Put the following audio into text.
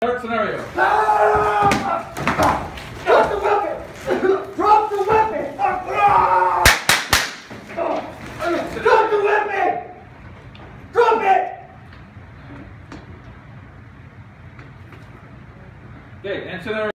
Third scenario. Drop the weapon! Drop the weapon! Drop the weapon! Drop it! Okay, and scenario.